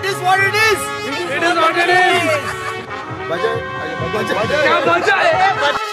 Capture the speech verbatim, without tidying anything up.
It is what it is. It is what it is. बजा, क्या बजा है?